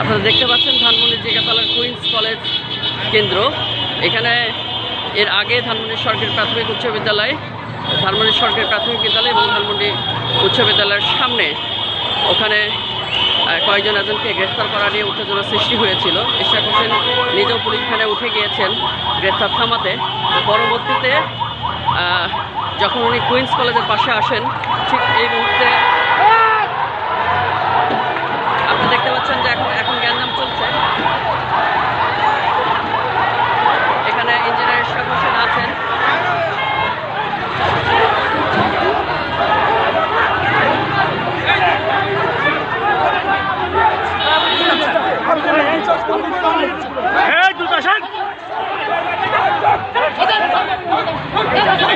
আপনারা দেখতে পাচ্ছেন ধানমন্ডি জিগাতলার কুইন্স কলেজ কেন্দ্র। এখানে এর আগে ধানমন্ডি সরকারি প্রাথমিক উচ্চ বিদ্যালয়, ধানমন্ডি সরকারি প্রাথমিক বিদ্যালয় এবং ধানমন্ডি উচ্চ বিদ্যালয়ের সামনে ওখানে কয়েকজন একজনকে গ্রেফতার করা নিয়ে উত্তেজনা সৃষ্টি হয়েছিল। ইশরাক হোসেন নিজেও পুলিশ থানায় উঠে গিয়েছেন গ্রেফতার থামাতে। পরবর্তীতে যখন উনি কুইন্স কলেজের পাশে আসেন, ঠিক এই মুহূর্তে